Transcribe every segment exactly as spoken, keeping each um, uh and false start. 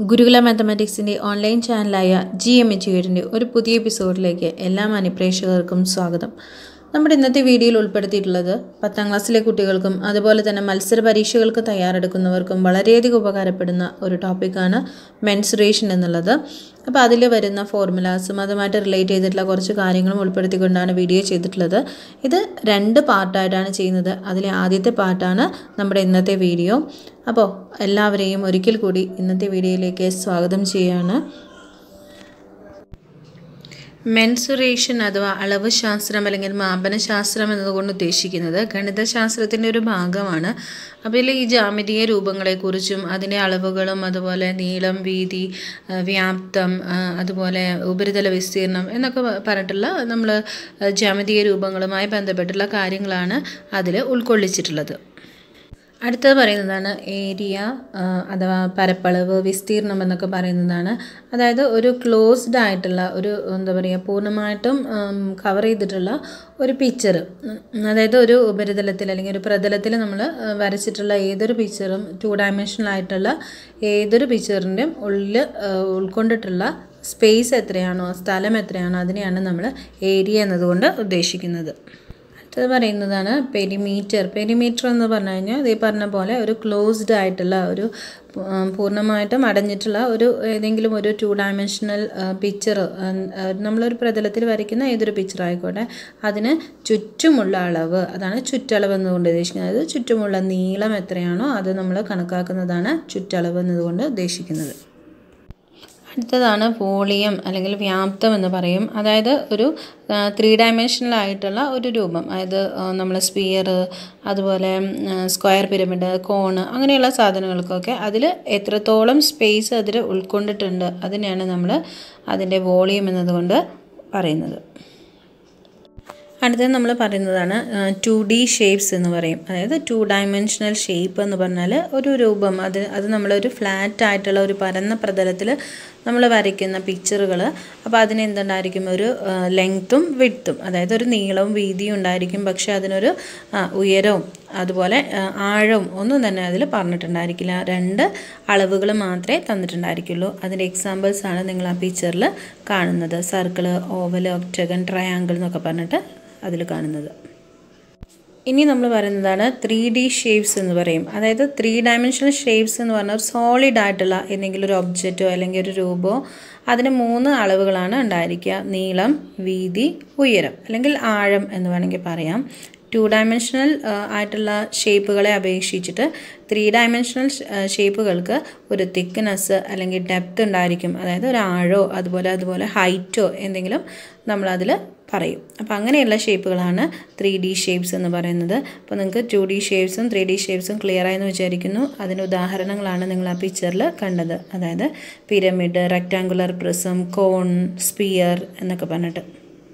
ഗുരുകുല മാത്തമാറ്റിക്സിൻ്റെ ഓൺലൈൻ ചാനലായ ജി എം എച്ച് ഒരു പുതിയ എപ്പിസോഡിലേക്ക് എല്ലാ മാന്യപ്രേക്ഷകർക്കും സ്വാഗതം. നമ്മുടെ ഇന്നത്തെ വീഡിയോയിൽ ഉൾപ്പെടുത്തിയിട്ടുള്ളത് പത്താം ക്ലാസ്സിലെ കുട്ടികൾക്കും അതുപോലെ തന്നെ മത്സര പരീക്ഷകൾക്ക് തയ്യാറെടുക്കുന്നവർക്കും വളരെയധികം ഉപകാരപ്പെടുന്ന ഒരു ടോപ്പിക്കാണ് മെൻസുറേഷൻ എന്നുള്ളത്. അപ്പോൾ അതിൽ വരുന്ന ഫോർമുലാസും അതുമായിട്ട് റിലേറ്റ് ചെയ്തിട്ടുള്ള കുറച്ച് കാര്യങ്ങളും ഉൾപ്പെടുത്തിക്കൊണ്ടാണ് വീഡിയോ ചെയ്തിട്ടുള്ളത്. ഇത് രണ്ട് പാർട്ടായിട്ടാണ് ചെയ്യുന്നത്. അതിലെ ആദ്യത്തെ പാർട്ടാണ് നമ്മുടെ ഇന്നത്തെ വീഡിയോ. അപ്പോൾ എല്ലാവരെയും ഒരിക്കൽ കൂടി ഇന്നത്തെ വീഡിയോയിലേക്ക് സ്വാഗതം ചെയ്യുകയാണ്. മെൻസുറേഷൻ അഥവാ അളവ് ശാസ്ത്രം അല്ലെങ്കിൽ മാപനശാസ്ത്രം എന്നതുകൊണ്ട് ഉദ്ദേശിക്കുന്നത് ഗണിതശാസ്ത്രത്തിൻ്റെ ഒരു ഭാഗമാണ്. അപ്പോൾ ഇതിൽ ഈ ജാമിതീയ രൂപങ്ങളെക്കുറിച്ചും അതിൻ്റെ അളവുകളും അതുപോലെ നീളം, വീതി, വ്യാപ്തം, അതുപോലെ ഉപരിതല വിസ്തീർണം എന്നൊക്കെ പറഞ്ഞിട്ടുള്ള നമ്മൾ ജാമിതീയ രൂപങ്ങളുമായി ബന്ധപ്പെട്ടുള്ള കാര്യങ്ങളാണ് അതിൽ ഉൾക്കൊള്ളിച്ചിട്ടുള്ളത്. അടുത്തത് പറയുന്നതാണ് ഏരിയ അഥവാ പരപ്പളവ്, വിസ്തീർണം എന്നൊക്കെ പറയുന്നതാണ്. അതായത് ഒരു ക്ലോസ്ഡ് ആയിട്ടുള്ള ഒരു എന്താ പറയുക പൂർണ്ണമായിട്ടും കവർ ചെയ്തിട്ടുള്ള ഒരു പിക്ചർ, അതായത് ഒരു ഉപരിതലത്തിൽ അല്ലെങ്കിൽ ഒരു പ്രതലത്തിൽ നമ്മൾ വരച്ചിട്ടുള്ള ഏതൊരു പിക്ചറും ടു ഡയമെൻഷണൽ ആയിട്ടുള്ള ഏതൊരു പിക്ചറിൻ്റെയും ഉള്ളിൽ ഉൾക്കൊണ്ടിട്ടുള്ള സ്പേസ് എത്രയാണോ, സ്ഥലം എത്രയാണോ അതിനെയാണ് നമ്മൾ ഏരിയ എന്നതുകൊണ്ട് ഉദ്ദേശിക്കുന്നത്. അത് പറയുന്നതാണ് പെരിമീറ്റർ. പെരിമീറ്റർ എന്ന് പറഞ്ഞു കഴിഞ്ഞാൽ ഇതേ പറഞ്ഞ പോലെ ഒരു ക്ലോസ്ഡ് ആയിട്ടുള്ള ഒരു പൂർണ്ണമായിട്ടും അടഞ്ഞിട്ടുള്ള ഒരു ഏതെങ്കിലും ഒരു ടു ഡയമെൻഷണൽ പിക്ചർ, നമ്മളൊരു പ്രതലത്തിൽ വരയ്ക്കുന്ന ഏതൊരു പിക്ചർ ആയിക്കോട്ടെ അതിന് ചുറ്റുമുള്ള അളവ്, അതാണ് ചുറ്റളവ് എന്നുകൊണ്ട് ഉദ്ദേശിക്കുന്നത്. അതായത് ചുറ്റുമുള്ള നീളം എത്രയാണോ അത് നമ്മൾ കണക്കാക്കുന്നതാണ് ചുറ്റളവ് എന്നതുകൊണ്ട് ഉദ്ദേശിക്കുന്നത്. അടുത്തതാണ് വോളിയം അല്ലെങ്കിൽ വ്യാപ്തം എന്ന് പറയും. അതായത് ഒരു ത്രീ ഡയമെൻഷണൽ ആയിട്ടുള്ള ഒരു രൂപം, അതായത് നമ്മൾ സ്പിയർ, അതുപോലെ സ്ക്വയർ പിരമിഡ്, കോണ് അങ്ങനെയുള്ള സാധനങ്ങൾക്കൊക്കെ അതിൽ എത്രത്തോളം സ്പേസ് അതിൽ ഉൾക്കൊണ്ടിട്ടുണ്ട് അതിനെയാണ് നമ്മൾ അതിൻ്റെ വോളിയം എന്നതുകൊണ്ട് പറയുന്നത്. അടുത്തത് നമ്മൾ പറയുന്നതാണ് ടു ഡി ഷേപ്സ് എന്ന് പറയും. അതായത് ടു ഡയമെൻഷണൽ ഷേപ്പ് എന്ന് പറഞ്ഞാൽ ഒരു രൂപം, അത് അത് നമ്മളൊരു ഫ്ലാറ്റ് ആയിട്ടുള്ള ഒരു പരന്ന പ്രതലത്തിൽ നമ്മൾ വരയ്ക്കുന്ന പിക്ചറുകൾ. അപ്പോൾ അതിന് എന്തുണ്ടായിരിക്കും, ഒരു ലെങ്ത്തും വിഡ്ത്തും, അതായത് ഒരു നീളവും വീതിയും ഉണ്ടായിരിക്കും. പക്ഷേ അതിനൊരു ഉയരവും അതുപോലെ ആഴവും ഒന്നും തന്നെ അതിൽ പറഞ്ഞിട്ടുണ്ടായിരിക്കില്ല. രണ്ട് അളവുകൾ മാത്രമേ തന്നിട്ടുണ്ടായിരിക്കുള്ളൂ. അതിൻ്റെ എക്സാമ്പിൾസാണ് നിങ്ങൾ ആ പിക്ചറിൽ കാണുന്നത്. സർക്കിൾ, ഓവൽ, ഒക്ടഗൺ, ട്രയാങ്കിൾ എന്നൊക്കെ പറഞ്ഞിട്ട് അതിൽ കാണുന്നത്. ഇനി നമ്മൾ പറയുന്നതാണ് ത്രീ ഡി ഷേപ്സ് എന്ന് പറയും. അതായത് ത്രീ ഡയമെൻഷണൽ ഷേപ്സ് എന്ന് പറഞ്ഞാൽ ഒരു സോളിഡ് ആയിട്ടുള്ള എന്തെങ്കിലും ഒരു ഒബ്ജക്റ്റോ അല്ലെങ്കിൽ ഒരു രൂപമോ അതിന് മൂന്ന് അളവുകളാണ് ഉണ്ടായിരിക്കുക: നീളം, വീതി, ഉയരം അല്ലെങ്കിൽ ആഴം എന്ന് വേണമെങ്കിൽ പറയാം. ടു ഡയമെൻഷണൽ ആയിട്ടുള്ള ഷേപ്പുകളെ അപേക്ഷിച്ചിട്ട് ത്രീ ഡയമെൻഷണൽ ഷേപ്പുകൾക്ക് ഒരു തിക്നെസ് അല്ലെങ്കിൽ ഡെപ്ത് ഉണ്ടായിരിക്കും. അതായത് ഒരു ആഴോ അതുപോലെ അതുപോലെ ഹൈറ്റോ എന്തെങ്കിലും നമ്മളതിൽ പറയും. അപ്പോൾ അങ്ങനെയുള്ള ഷേപ്പുകളാണ് ത്രീ ഡി ഷേപ്സ് എന്ന് പറയുന്നത്. അപ്പോൾ നിങ്ങൾക്ക് ടു ഡി ഷേപ്സും ത്രീ ഡി ഷേപ്സും ക്ലിയർ ആയെന്ന് വിചാരിക്കുന്നു. അതിന് ഉദാഹരണങ്ങളാണ് നിങ്ങൾ ആ പിക്ചറിൽ കണ്ടത്. അതായത് pyramid, rectangular prism, cone, sphere എന്നൊക്കെ പറഞ്ഞിട്ട്.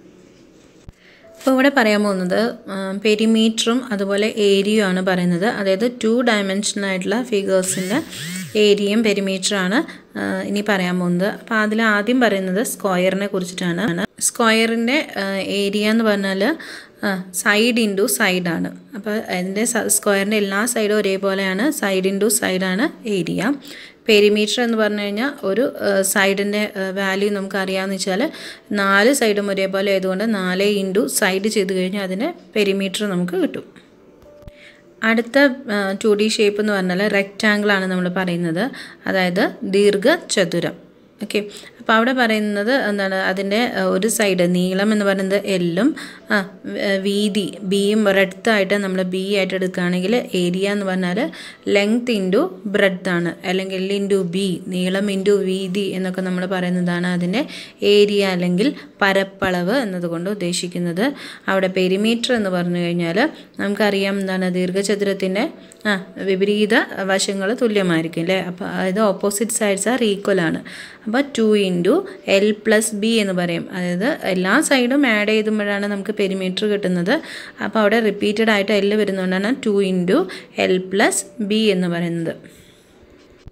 അപ്പോൾ ഇവിടെ പറയാൻ പോകുന്നത് പെരിമീറ്ററും അതുപോലെ ഏരിയയും ആണ് പറയുന്നത്. അതായത് ടു ഡയമെൻഷണൽ ആയിട്ടുള്ള ഫിഗേഴ്സിൻ്റെ ഏരിയയും പെരിമീറ്ററാണ് ഇനി പറയാൻ പോകുന്നത്. അപ്പോൾ അതിൽ ആദ്യം പറയുന്നത് സ്ക്വയറിനെ കുറിച്ചിട്ടാണ്. സ്ക്വയറിൻ്റെ ഏരിയ എന്ന് പറഞ്ഞാൽ സൈഡ് ഇൻറ്റു സൈഡാണ്. അപ്പോൾ അതിൻ്റെ സ്ക്വയറിൻ്റെ എല്ലാ സൈഡും ഒരേപോലെയാണ്. സൈഡ് ഇൻറ്റു സൈഡാണ് ഏരിയ. പെരിമീറ്റർ എന്ന് പറഞ്ഞു കഴിഞ്ഞാൽ ഒരു സൈഡിൻ്റെ വാല്യൂ നമുക്കറിയാമെന്ന് വെച്ചാൽ നാല് സൈഡും ഒരേപോലെ ആയതുകൊണ്ട് നാല് ഇൻറ്റു സൈഡ് ചെയ്ത് കഴിഞ്ഞാൽ അതിന് പെരിമീറ്റർ നമുക്ക് കിട്ടും. അടുത്ത ടു ഡി ഷേപ്പ് എന്ന് പറഞ്ഞാൽ റെക്റ്റാങ്കിളാണ് നമ്മൾ പറയുന്നത്. അതായത് ദീർഘചതുരം. ഓക്കെ, അപ്പോൾ അവിടെ പറയുന്നത് എന്താണ്, അതിൻ്റെ ഒരു സൈഡ് നീളം എന്ന് പറയുന്നത് എല്ലും വീതി ബിയും ബ്രെഡ്ത്തായിട്ട് നമ്മൾ ബി ആയിട്ട് എടുക്കുകയാണെങ്കിൽ ഏരിയ എന്ന് പറഞ്ഞാൽ ലെങ്ത് ഇൻറ്റു ബ്രെഡ്ത്താണ്, അല്ലെങ്കിൽ എൽ ഇൻറ്റു ബി, നീളം ഇൻറ്റു വീതി എന്നൊക്കെ നമ്മൾ പറയുന്നതാണ് അതിൻ്റെ ഏരിയ അല്ലെങ്കിൽ പരപ്പളവ് എന്നതുകൊണ്ട് ഉദ്ദേശിക്കുന്നത്. അവിടെ പെരിമീറ്റർ എന്ന് പറഞ്ഞു കഴിഞ്ഞാൽ നമുക്കറിയാം എന്താണ്, ദീർഘചതുരത്തിൻ്റെ ആ വിപരീത വശങ്ങൾ തുല്യമായിരിക്കും അല്ലേ. അപ്പോൾ അതായത് ഓപ്പോസിറ്റ് സൈഡ്സ് ആർ ഈക്വൽ ആണ്. അപ്പോൾ two into L plus B എന്ന് പറയും. അതായത് എല്ലാ സൈഡും ആഡ് ചെയ്തുമ്പോഴാണ് നമുക്ക് പെരിമീറ്റർ കിട്ടുന്നത്. അപ്പോൾ അവിടെ റിപ്പീറ്റഡ് ആയിട്ട് എൽ വരുന്നതുകൊണ്ടാണ് two into L plus B എന്ന് പറയുന്നത്.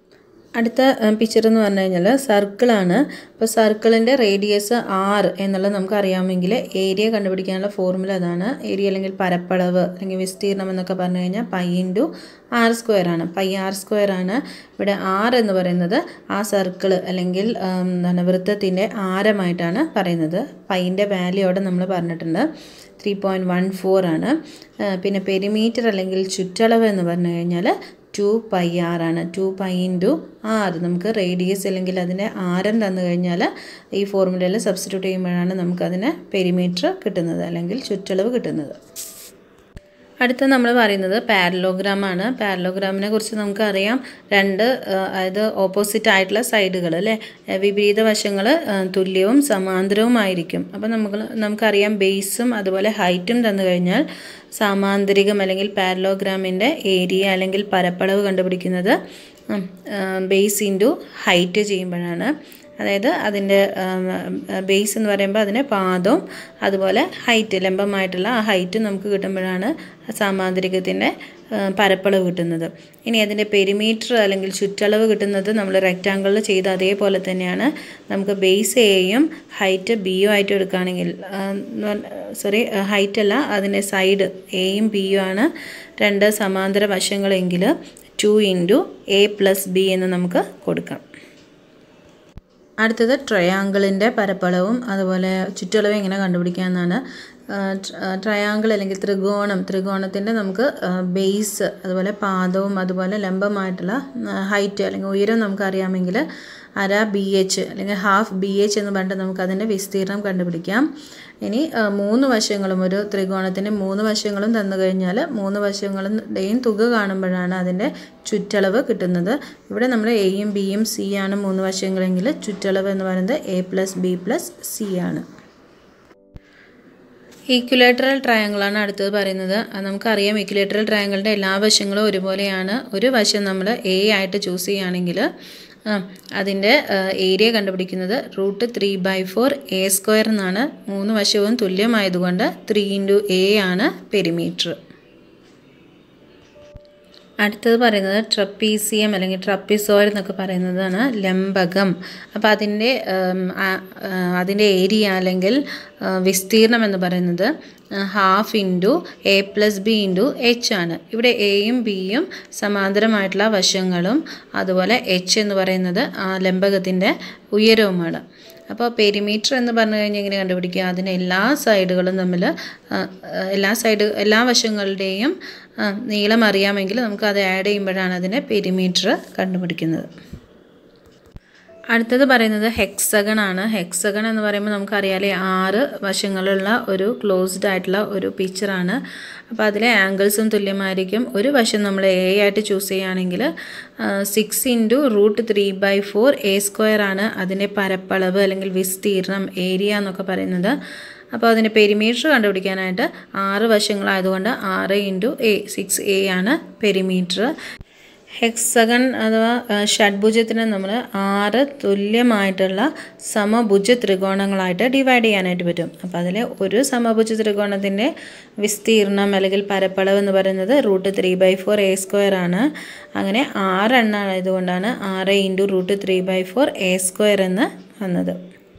അടുത്ത പിക്ചർ എന്ന് പറഞ്ഞു കഴിഞ്ഞാൽ സർക്കിളാണ്. അപ്പോൾ സർക്കിളിൻ്റെ റേഡിയസ് ആറ് എന്നുള്ളത് നമുക്ക് അറിയാമെങ്കിൽ ഏരിയ കണ്ടുപിടിക്കാനുള്ള ഫോർമുല അതാണ്. ഏരിയ അല്ലെങ്കിൽ പരപ്പളവ് അല്ലെങ്കിൽ വിസ്തീർണം എന്നൊക്കെ പറഞ്ഞു കഴിഞ്ഞാൽ പൈ ഇൻറ്റു ആർ സ്ക്വയർ ആണ്. പൈ ആർ സ്ക്വയർ ആണ്. ഇവിടെ ആർ എന്ന് പറയുന്നത് ആ സർക്കിൾ അല്ലെങ്കിൽ എന്താണ് വൃത്തത്തിൻ്റെ ആരമായിട്ടാണ് പറയുന്നത്. പൈൻ്റെ വാല്യൂ അവിടെ നമ്മൾ പറഞ്ഞിട്ടുണ്ട് ത്രീ പോയിൻറ്റ് വൺ ഫോർ ആണ്. പിന്നെ പെരിമീറ്റർ അല്ലെങ്കിൽ ചുറ്റളവ് എന്ന് പറഞ്ഞു കഴിഞ്ഞാൽ ടു പൈ ആർ ആണ്. ടു പൈ ഇൻറ്റു ആർ നമുക്ക് റേഡിയസ് അല്ലെങ്കിൽ അതിൻ്റെ ആരം തന്നു കഴിഞ്ഞാൽ ഈ ഫോർമുലയിൽ സബ്സ്റ്റിറ്റ്യൂട്ട് ചെയ്യുമ്പോഴാണ് നമുക്കതിന് പെരിമീറ്റർ കിട്ടുന്നത് അല്ലെങ്കിൽ ചുറ്റളവ് കിട്ടുന്നത്. അടുത്ത നമ്മൾ പറയുന്നത് പാരലോഗ്രാം ആണ്. പാരലോഗ്രാമിനെ കുറിച്ച് നമുക്കറിയാം. രണ്ട് അതായത് ഓപ്പോസിറ്റ് ആയിട്ടുള്ള സൈഡുകൾ അല്ലേ, വിപരീത വശങ്ങൾ തുല്യവും സമാന്തരവുമായിരിക്കും. അപ്പോൾ നമുക്ക് നമുക്കറിയാം ബേസും അതുപോലെ ഹൈറ്റും തന്നു കഴിഞ്ഞാൽ സാമാന്തരികം അല്ലെങ്കിൽ പാരലോഗ്രാമിൻ്റെ ഏരിയ അല്ലെങ്കിൽ പരപ്പളവ് കണ്ടുപിടിക്കുന്നത് ബേസ് ഇൻറ്റു ഹൈറ്റ് ചെയ്യുമ്പോഴാണ്. അതായത് അതിൻ്റെ ബേസ് എന്ന് പറയുമ്പോൾ അതിൻ്റെ പാദവും അതുപോലെ ഹൈറ്റ് ലംബമായിട്ടുള്ള ആ ഹൈറ്റ് നമുക്ക് കിട്ടുമ്പോഴാണ് സാമാന്തരികത്തിൻ്റെ പരപ്പളവ് കിട്ടുന്നത്. ഇനി അതിൻ്റെ പെരിമീറ്റർ അല്ലെങ്കിൽ ചുറ്റളവ് കിട്ടുന്നത് നമ്മൾ റെക്റ്റാങ്കിളിൽ ചെയ്ത അതേപോലെ തന്നെയാണ്. നമുക്ക് ബേസ് എയും ഹൈറ്റ് ബിയും ആയിട്ട് എടുക്കുകയാണെങ്കിൽ സോറി ഹൈറ്റ് അല്ല അതിൻ്റെ സൈഡ് എയും ബിയും ആണ് രണ്ട് സമാന്തര വശങ്ങളെങ്കിൽ two into A plus B എന്ന് നമുക്ക് കൊടുക്കാം. അടുത്തത് ട്രയാങ്കിളിൻ്റെ പരപ്പളവും അതുപോലെ ചുറ്റളവും എങ്ങനെ കണ്ടുപിടിക്കാമെന്നാണ്. ട്രയാങ്കിൾ അല്ലെങ്കിൽ ത്രികോണം ത്രികോണത്തിൻ്റെ നമുക്ക് ബേസ് അതുപോലെ പാദവും അതുപോലെ ലംബമായിട്ടുള്ള ഹൈറ്റ് അല്ലെങ്കിൽ ഉയരം നമുക്കറിയാമെങ്കിൽ അര ബി എച്ച് അല്ലെങ്കിൽ ഹാഫ് ബി എച്ച് എന്ന് പറഞ്ഞിട്ട് നമുക്കതിൻ്റെ വിസ്തീർണം കണ്ടുപിടിക്കാം. ഇനി മൂന്ന് വശങ്ങളും ഒരു ത്രികോണത്തിൻ്റെ മൂന്ന് വശങ്ങളും തന്നു കഴിഞ്ഞാൽ മൂന്ന് വശങ്ങളുടെയും തുക കാണുമ്പോഴാണ് അതിൻ്റെ ചുറ്റളവ് കിട്ടുന്നത്. ഇവിടെ നമ്മൾ എയും ബിയും സി ആണ് മൂന്ന് വശങ്ങളെങ്കിൽ ചുറ്റളവ് എന്ന് പറയുന്നത് A plus B plus C ആണ്. ഈക്വിലേറ്ററൽ ട്രയാങ്കിളാണ് അടുത്തത് പറയുന്നത്. നമുക്കറിയാം ഈക്വിലേറ്ററൽ ട്രയാങ്കിളിൻ്റെ എല്ലാ വശങ്ങളും ഒരുപോലെയാണ്. ഒരു വശം നമ്മൾ എ ആയിട്ട് ചൂസ് ചെയ്യുകയാണെങ്കിൽ അതിൻ്റെ ഏരിയ കണ്ടുപിടിക്കുന്നത് root three by four A square എന്നാണ്. മൂന്ന് വശവും തുല്യമായതുകൊണ്ട് ത്രീ ഇൻറ്റു എ ആണ് പെരിമീറ്റർ. അടുത്തത് പറയുന്നത് ട്രപ്പീസിയം അല്ലെങ്കിൽ ട്രപ്പിസോയിഡ് എന്നൊക്കെ പറയുന്നതാണ് ലംബകം. അപ്പോൾ അതിൻ്റെ അതിൻ്റെ ഏരിയ അല്ലെങ്കിൽ വിസ്തീർണം എന്ന് പറയുന്നത് half into A plus b into h ആണ്. ഇവിടെ എയും ബിയും സമാന്തരമായിട്ടുള്ള വശങ്ങളും അതുപോലെ എച്ച് എന്ന് പറയുന്നത് ലംബകത്തിൻ്റെ ഉയരവുമാണ്. അപ്പോൾ പെരിമീറ്റർ എന്ന് പറഞ്ഞു കഴിഞ്ഞാൽ എങ്ങനെ കണ്ടുപിടിക്കുക? അതിന് എല്ലാ സൈഡുകളും തമ്മിൽ എല്ലാ സൈഡ് എല്ലാ വശങ്ങളുടെയും നീളം അറിയാമെങ്കിൽ നമുക്ക് അത് ആഡ് ചെയ്യുമ്പോഴാണ് അതിൻ്റെ പെരിമീറ്റർ കണ്ടുപിടിക്കുന്നത്. അടുത്തത് പറയുന്നത് ഹെക്സഗൺ ആണ്. ഹെക്സഗൺ എന്ന് പറയുമ്പോൾ നമുക്കറിയാലേ ആറ് വശങ്ങളുള്ള ഒരു ക്ലോസ്ഡ് ആയിട്ടുള്ള ഒരു പിക്ചറാണ്. അപ്പോൾ അതിലെ ആംഗിൾസും തുല്യമായിരിക്കും. ഒരു വശം നമ്മൾ എ ആയിട്ട് ചൂസ് ചെയ്യുകയാണെങ്കിൽ six into root three by four A square ആണ് അതിൻ്റെ പരപ്പളവ് അല്ലെങ്കിൽ വിസ്തീർണം ഏരിയ എന്നൊക്കെ പറയുന്നത്. അപ്പോൾ അതിൻ്റെ പെരിമീറ്റർ കണ്ടുപിടിക്കാനായിട്ട് ആറ് വശങ്ങളായതുകൊണ്ട് ആറ് ഇൻറ്റു എ സിക്സ് എ ആണ് പെരിമീറ്റർ. ഹെക്സഗൺ അഥവാ ഷഡ്ഭുജത്തിന് നമ്മൾ ആറ് തുല്യമായിട്ടുള്ള സമഭുജ ത്രികോണങ്ങളായിട്ട് ഡിവൈഡ് ചെയ്യാനായിട്ട് പറ്റും. അപ്പോൾ അതിൽ ഒരു സമഭുജ ത്രികോണത്തിൻ്റെ വിസ്തീർണം അല്ലെങ്കിൽ പരപ്പളവ് എന്ന് പറയുന്നത് root three by four A square ആണ്. അങ്ങനെ ആറെണ്ണമായതുകൊണ്ടാണ് ആറ് into root three by four A square എന്ന് വന്നത്.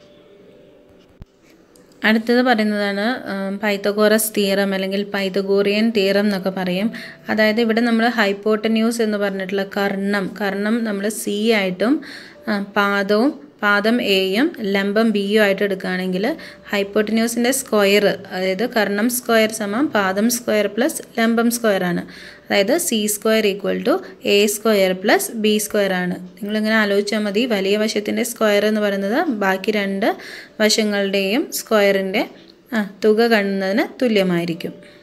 അടുത്തത് പറയുന്നതാണ് പൈത്തഗോറസ് തിയറം അല്ലെങ്കിൽ പൈത്തഗോറിയൻ തിയറം എന്നൊക്കെ പറയും. അതായത് ഇവിടെ നമ്മൾ ഹൈപ്പോട്ടന്യൂസ് എന്ന് പറഞ്ഞിട്ടുള്ള കർണം കർണം നമ്മൾ സി ആയിട്ടും പാദവും പാദം എയും ലംബം ബിയും ആയിട്ട് എടുക്കുകയാണെങ്കിൽ ഹൈപ്പോട്ടന്യൂസിൻ്റെ സ്ക്വയർ അതായത് കർണം സ്ക്വയർ സമം പാദം സ്ക്വയർ പ്ലസ് ലംബം സ്ക്വയർ ആണ്. അതായത് c square equal to a square plus b square ആണ്. നിങ്ങളിങ്ങനെ ആലോചിച്ചാൽ മതി. വലിയ വശത്തിൻ്റെ സ്ക്വയർ എന്ന് പറയുന്നത് ബാക്കി രണ്ട് വശങ്ങളുടെയും സ്ക്വയറിൻ്റെ തുക കാണുന്നതിന് തുല്യമായിരിക്കും.